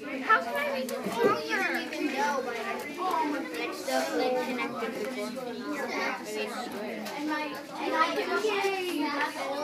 How can I make it stronger? You don't even know, but it's still like connected before. And I can